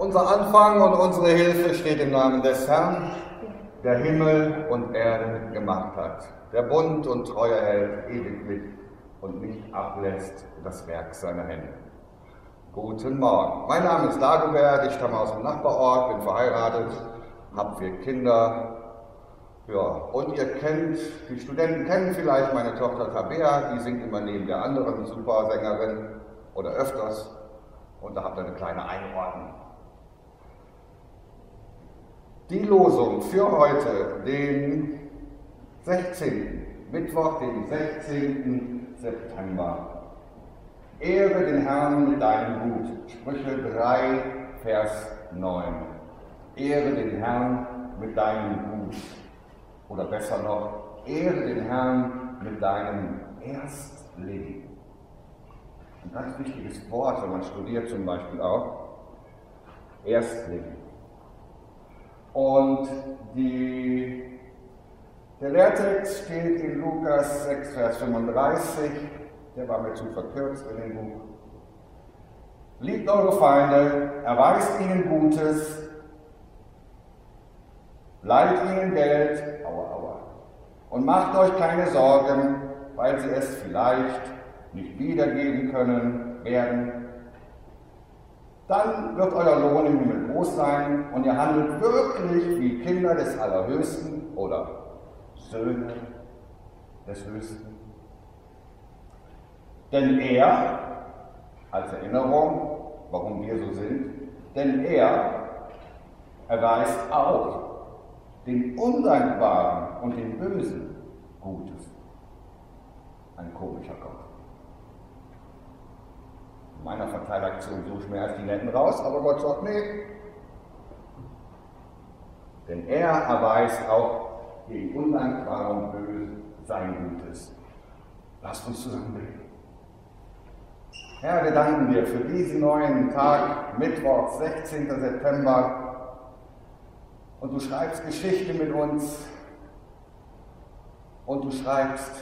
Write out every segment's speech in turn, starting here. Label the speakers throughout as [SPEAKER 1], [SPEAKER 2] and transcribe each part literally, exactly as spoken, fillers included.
[SPEAKER 1] Unser Anfang und unsere Hilfe steht im Namen des Herrn, der Himmel und Erde gemacht hat, der Bund und Treue hält ewiglich und nicht ablässt das Werk seiner Hände. Guten Morgen. Mein Name ist Dagobert, ich stamme aus dem Nachbarort, bin verheiratet, habe vier Kinder. Ja, und ihr kennt, die Studenten kennen vielleicht meine Tochter Tabea, die singt immer neben der anderen Supersängerin oder öfters. Und da habt ihr eine kleine Einordnung. Die Losung für heute, den sechzehnten Mittwoch, den sechzehnten September. Ehre den Herrn mit deinem Gut. Sprüche drei, Vers neun. Ehre den Herrn mit deinem Gut. Oder besser noch, ehre den Herrn mit deinem Erstleben. Ein ganz wichtiges Wort, wenn man studiert zum Beispiel auch. Erstleben. Und die, der Lehrtext steht in Lukas sechs, Vers fünfunddreißig. Der war mir zu verkürzt in dem Buch. Liebt eure Feinde, erweist ihnen Gutes, leiht ihnen Geld, aua, aua, und macht euch keine Sorgen, weil sie es vielleicht nicht wiedergeben können werden. Dann wird euer Lohn im Himmel groß sein und ihr handelt wirklich wie Kinder des Allerhöchsten oder Söhne des Höchsten. Denn er, als Erinnerung, warum wir so sind, denn er erweist auch den Undankbaren und den Bösen Gutes. Ein komischer Kopf. In meiner Verteilaktion suche ich mir erst die Netten raus, aber Gott sagt, nee. Denn er erweist auch den Undankbaren und Bösen sein Gutes. Lasst uns zusammen beten. Herr, wir danken dir für diesen neuen Tag, Mittwoch, sechzehnten September. Und du schreibst Geschichte mit uns. Und du schreibst,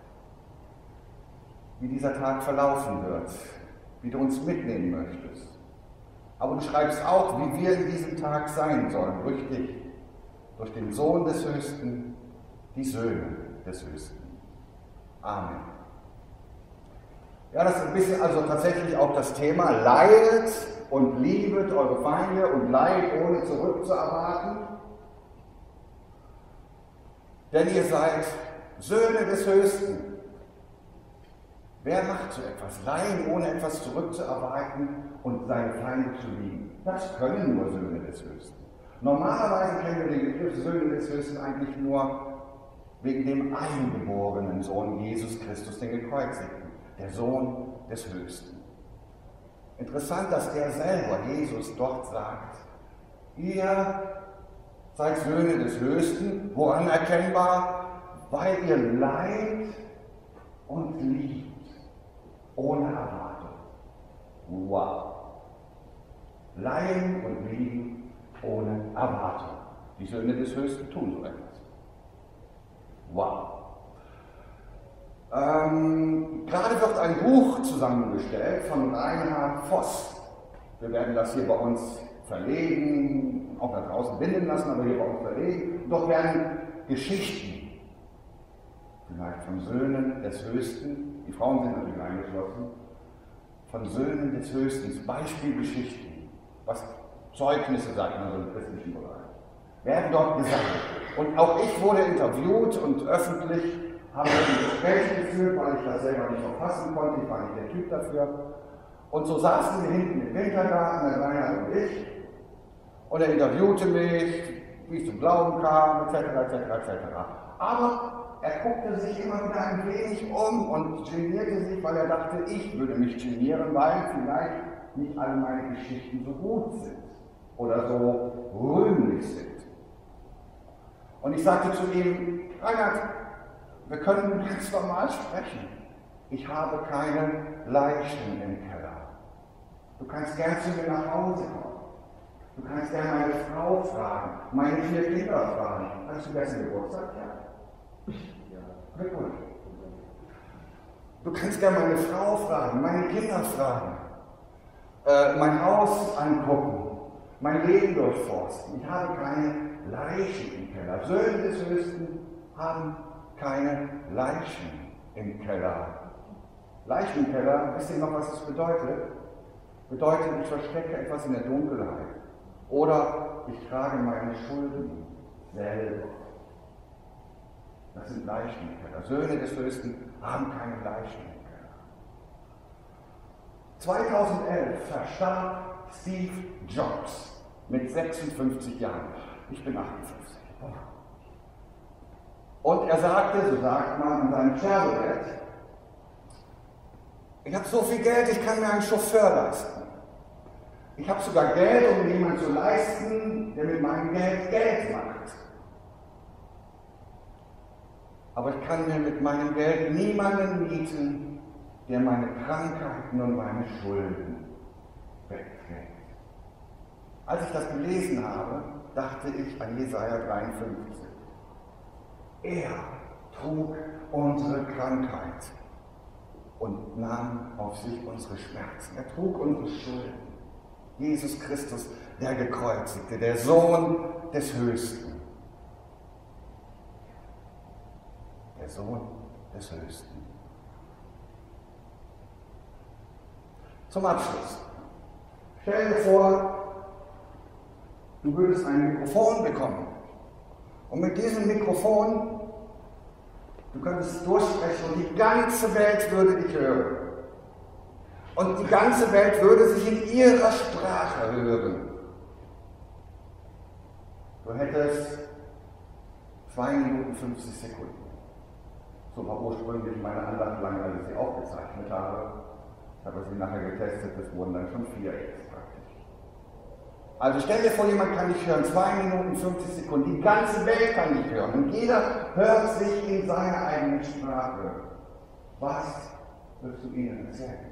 [SPEAKER 1] wie dieser Tag verlaufen wird, wie du uns mitnehmen möchtest. Aber du schreibst auch, wie wir in diesem Tag sein sollen, durch dich, durch den Sohn des Höchsten, die Söhne des Höchsten. Amen. Ja, das ist ein bisschen also tatsächlich auch das Thema, leidet und liebet eure Feinde und leidet ohne zurückzuerwarten. Denn ihr seid Söhne des Höchsten. Wer macht so etwas? Leiden, ohne etwas zurückzuerwarten und seine Feinde zu lieben. Das können nur Söhne des Höchsten. Normalerweise kennen wir den Begriff Söhne des Höchsten eigentlich nur wegen dem eingeborenen Sohn Jesus Christus, den Gekreuzigten, der Sohn des Höchsten. Interessant, dass er selber, Jesus, dort sagt, ihr seid Söhne des Höchsten, woran erkennbar? Weil ihr leidet und liebt. Ohne Erwartung. Wow. Leiden und lieben ohne Erwartung. Die Söhne des Höchsten tun so etwas. Wow. Ähm, gerade wird ein Buch zusammengestellt von Reinhard Voss. Wir werden das hier bei uns verlegen, auch da draußen binden lassen, aber hier bei uns verlegen. Dort werden Geschichten, vielleicht von Söhnen des Höchsten, die Frauen sind natürlich eingeschlossen, von Söhnen des Höchsten, Beispielgeschichten, was Zeugnisse sagt man so im christlichen Bereich, werden dort gesammelt. Und auch ich wurde interviewt und öffentlich habe ein Gespräch geführt, weil ich das selber nicht verfassen konnte, ich war nicht der Typ dafür. Und so saßen wir hinten im Wintergarten, der Reinhard und ich, und er interviewte mich, wie ich zum Glauben kam, et cetera et cetera et cetera. Aber er guckte sich immer wieder ein wenig um und genierte sich, weil er dachte, ich würde mich genieren, weil vielleicht nicht alle meine Geschichten so gut sind oder so rühmlich sind. Und ich sagte zu ihm, Reinhard, wir können ganz normal sprechen. Ich habe keine Leichen im Keller. Du kannst gern zu mir nach Hause kommen. Du kannst gern meine Frau fragen, meine vier Kinder fragen. Hast du gestern Geburtstag? Ja. Glückwunsch. Du kannst gerne meine Frau fragen, meine Kinder fragen, äh, mein Haus angucken, mein Leben durchforsten. Ich habe keine Leichen im Keller. Söhne des Höchsten haben keine Leichen im Keller. Leichen im Keller, wisst ihr noch, was das bedeutet? Bedeutet, ich verstecke etwas in der Dunkelheit. Oder ich trage meine Schulden selber. Das sind Leichen im Keller. Söhne des Höchsten haben keine Leichen im Keller. zweitausendelf verstarb Steve Jobs mit sechsundfünfzig Jahren. Ich bin achtundfünfzig. Und er sagte, so sagt man an seinem Sterbebett, ich habe so viel Geld, ich kann mir einen Chauffeur leisten. Ich habe sogar Geld, um jemanden zu leisten, der mit meinem Geld Geld macht. Aber ich kann mir mit meinem Geld niemanden mieten, der meine Krankheiten und meine Schulden wegträgt. Als ich das gelesen habe, dachte ich an Jesaja dreiundfünfzig. Er trug unsere Krankheit und nahm auf sich unsere Schmerzen. Er trug unsere Schulden. Jesus Christus, der Gekreuzigte, der Sohn des Höchsten. Der Sohn des Höchsten. Zum Abschluss. Stell dir vor, du würdest ein Mikrofon bekommen. Und mit diesem Mikrofon, du könntest durchsprechen und die ganze Welt würde dich hören. Und die ganze Welt würde sich in ihrer Sprache hören. Du hättest zwei Minuten fünfzig Sekunden. So war ursprünglich meine Andacht lang, als ich sie aufgezeichnet habe. Ich habe sie nachher getestet, es wurden dann schon vier jetzt praktisch. Also stell dir vor, jemand kann dich hören, zwei Minuten fünfzig Sekunden, die ganze Welt kann dich hören und jeder hört sich in seiner eigenen Sprache. Was wirst du ihnen erzählen?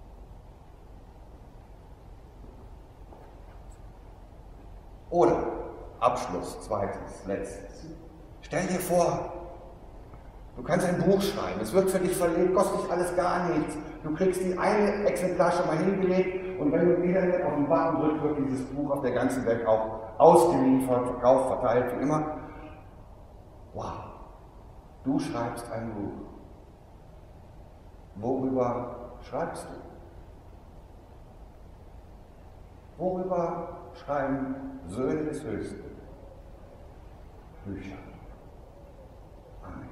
[SPEAKER 1] Oder, Abschluss, zweites, letztes. Stell dir vor, du kannst ein Buch schreiben, es wird für dich verlegt, kostet dich alles gar nichts. Du kriegst die eine Exemplar schon mal hingelegt und wenn du wieder auf den Button drückst, wird dieses Buch auf der ganzen Welt auch ausgeliefert, verkauft, verteilt, wie immer. Wow, du schreibst ein Buch. Worüber schreibst du? Worüber schreiben Söhne des Höchsten Bücher? Amen.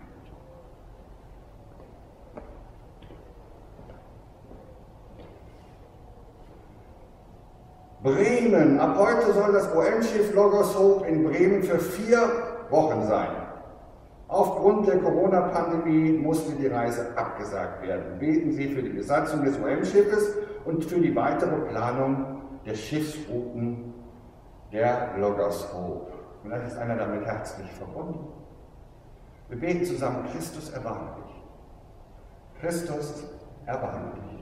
[SPEAKER 1] Bremen. Ab heute soll das O M-Schiff Logos Hope in Bremen für vier Wochen sein. Aufgrund der Corona-Pandemie musste die Reise abgesagt werden. Beten Sie für die Besatzung des O M-Schiffes und für die weitere Planung der Schiffsrouten der Logos Hope. Vielleicht ist einer damit herzlich verbunden. Wir beten zusammen, Christus erbarme dich. Christus erbarme dich.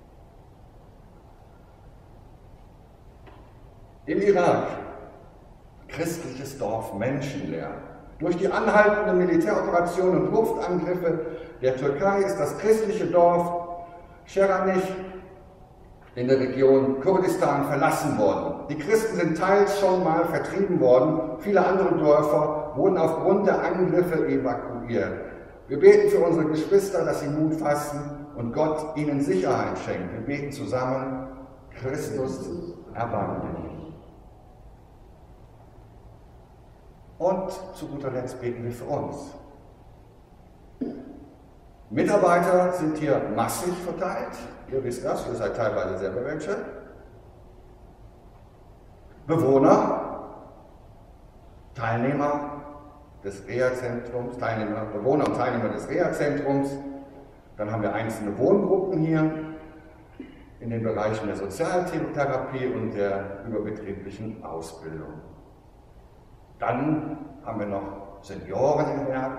[SPEAKER 1] Im Irak, christliches Dorf menschenleer. Durch die anhaltenden Militäroperationen und Luftangriffe der Türkei ist das christliche Dorf Scheranich in der Region Kurdistan verlassen worden. Die Christen sind teils schon mal vertrieben worden, viele andere Dörfer wurden aufgrund der Angriffe evakuiert. Wir beten für unsere Geschwister, dass sie Mut fassen und Gott ihnen Sicherheit schenkt. Wir beten zusammen, Christus, erbarme dich. Und zu guter Letzt beten wir für uns. Mitarbeiter sind hier massig verteilt. Ihr wisst das, ihr seid teilweise selber welche. Bewohner, Teilnehmer des Reha-Zentrums, Teilnehmer, Bewohner und Teilnehmer des Reha-Zentrums. Dann haben wir einzelne Wohngruppen hier in den Bereichen der Sozialtherapie und der überbetrieblichen Ausbildung. Dann haben wir noch Senioren im Werk.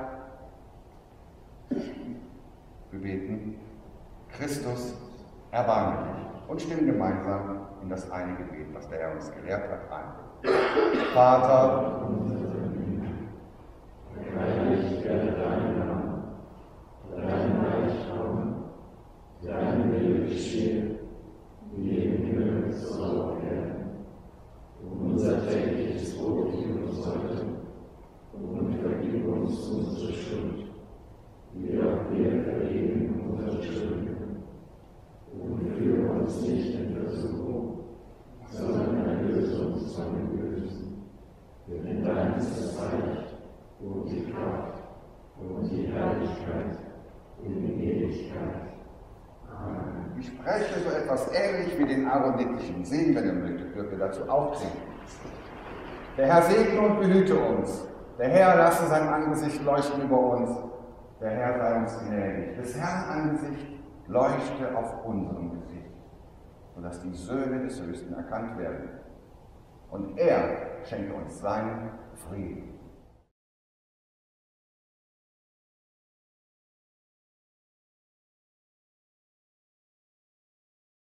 [SPEAKER 1] Wir beten, Christus, erbarme dich und stimmen gemeinsam in das eine Gebet, was der Herr uns gelehrt hat, ein. Vater,
[SPEAKER 2] heilig werde dein Name, dein Reich komme, dein Wille geschehe, wie im Himmel so auf Erden. in Ewigkeit. Amen.
[SPEAKER 1] Ich spreche so etwas ähnlich wie den aaronitischen Segen, wenn ihr möchtet, dürft ihr dazu auftreten. Der Herr segne und behüte uns. Der Herr lasse sein Angesicht leuchten über uns. Der Herr sei uns gnädig. Des Herrn Angesicht leuchte auf unserem Gesicht, sodass die Söhne des Höchsten erkannt werden. Und er schenke uns seinen Frieden.